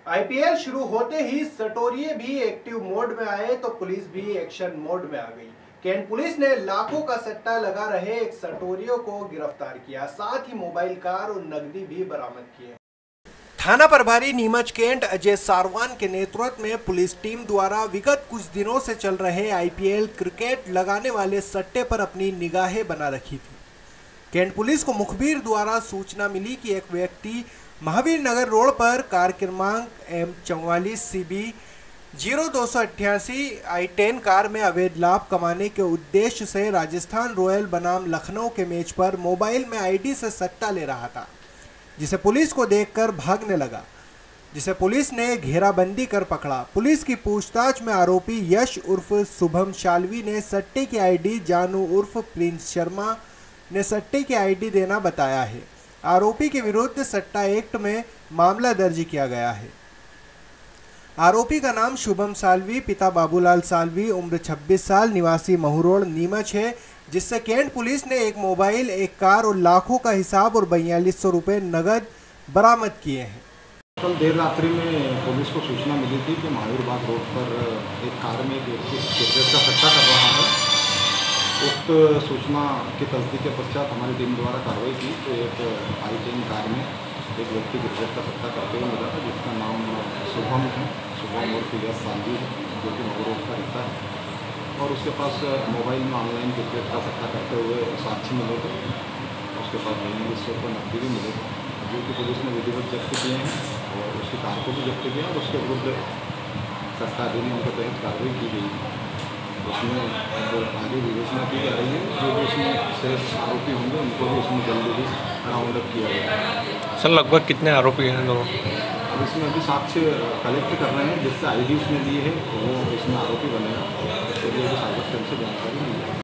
IPL शुरू होते ही सटोरिये भी एक्टिव मोड में आए तो पुलिस भी एक्शन मोड में आ गई। कैंट पुलिस ने लाखों का सट्टा लगा रहे एक सटोरियो को गिरफ्तार किया, साथ ही मोबाइल कार और नकदी भी बरामद किए। थाना प्रभारी नीमच कैंट अजय सारवान के नेतृत्व में पुलिस टीम द्वारा विगत कुछ दिनों से चल रहे आईपीएल क्रिकेट लगाने वाले सट्टे पर अपनी निगाहें बना रखी थी। कैंट पुलिस को मुखबिर द्वारा सूचना मिली कि एक व्यक्ति महावीर नगर रोड पर कार क्रमांक M44 CB 0288 I10 कार में अवैध लाभ कमाने के उद्देश्य से राजस्थान रॉयल बनाम लखनऊ के मैच पर मोबाइल में आईडी से सट्टा ले रहा था, जिसे पुलिस को देखकर भागने लगा, जिसे पुलिस ने घेराबंदी कर पकड़ा। पुलिस की पूछताछ में आरोपी यश उर्फ शुभम शालवी ने सट्टे की आईडी जानू उर्फ प्रिंस शर्मा ने सट्टे की आईडी देना बताया है। आरोपी के विरुद्ध सट्टा एक्ट में मामला दर्ज किया गया है। आरोपी का नाम शुभम सालवी, पिता बाबूलाल सालवी, उम्र 26 साल, निवासी महूरोड नीमच है, जिससे कैंट पुलिस ने एक मोबाइल, एक कार और लाखों का हिसाब और 4200 रुपये नगद बरामद किए हैं। कल देर रात्रि में पुलिस को सूचना मिली थी कि महावीर बाग रोड पर एक कार में एक व्यक्ति क्रिकेट का सट्टा कर रहा है। उक्त सूचना की तस्दीक के पश्चात हमारी टीम द्वारा कार्रवाई की तो एक I10 कार में एक व्यक्ति क्रिकेट का सट्टा करते हुए मिला था, जिसका नाम शुभम है, शुभम और यश सालवी है, जो कि महूरोड का रहता है। और उसके पास मोबाइल में ऑनलाइन क्रिकेट का सट्टा करते हुए साक्षी मिले थे। उसके पास 4200 रुपये नकदी भी मिले थे, जो कि पुलिस ने विधिवत जब्त किए हैं और उसकी कार को भी जब्त किया और उसके विरुद्ध सट्टा अधिनियम के तहत कार्रवाई की गई। उसमें आगे विवेचना की जा रही है। जो भी इसमें शेष आरोपी होंगे उनको भी इसमें जल्दी ही राउंड अप किया जाएगा। सर लगभग कितने आरोपी हैं लोग? अब इसमें अभी साक्ष्य कलेक्ट कर रहे हैं, जिससे आईडी उसने दी है वो इसमें आरोपी बनेगा। तो ये साइबर सेल से जानकारी मिली है।